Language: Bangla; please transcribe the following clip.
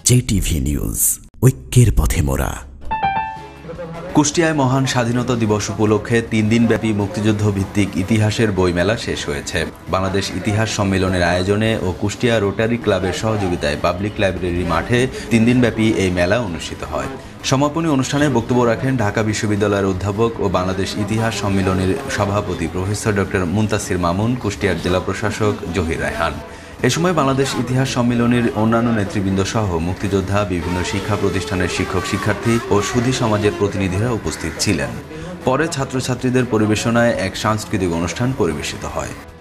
জেটিভি নিউজ, ঐক্যের পথে মোরা। কুষ্টিয়ায় মহান স্বাধীনতা দিবস উপলক্ষে 3 দিনব্যাপী মুক্তিযুদ্ধ ভিত্তিক ইতিহাসের বইমেলা শেষ হয়েছে। বাংলাদেশ ইতিহাস সম্মেলনের আয়োজনে ও কুষ্টিয়া রোটারি ক্লাবের সহযোগিতায় পাবলিক লাইব্রেরি মাঠে 3 দিনব্যাপী এই মেলা অনুষ্ঠিত হয়। সমাপনী অনুষ্ঠানে বক্তব্য রাখেন ঢাকা বিশ্ববিদ্যালয়ের অধ্যাপক ও বাংলাদেশ ইতিহাস সম্মেলনের সভাপতি প্রফেসর ডক্টর মুনতাসির মামুন, কুষ্টিয়ার জেলা প্রশাসক জহির রায়হান। এ সময় বাংলাদেশ ইতিহাস সম্মেলনের অন্যান্য নেতৃবৃন্দ সহ মুক্তিযোদ্ধা, বিভিন্ন শিক্ষা প্রতিষ্ঠানের শিক্ষক শিক্ষার্থী ও সুধী সমাজের প্রতিনিধিরা উপস্থিত ছিলেন। পরে ছাত্রছাত্রীদের পরিবেশনায় এক সাংস্কৃতিক অনুষ্ঠান পরিবেশিত হয়।